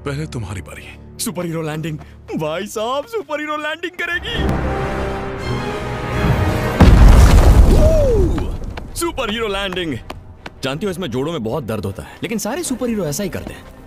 पहले तुम्हारी बारी। Super hero landing. भाई साहब सुपर हीरो लैंडिंग करेगी। Super hero landing. जानती हो इसमें जोड़ों में बहुत दर्द होता है, लेकिन सारे सुपर हीरो ऐसा ही करते हैं।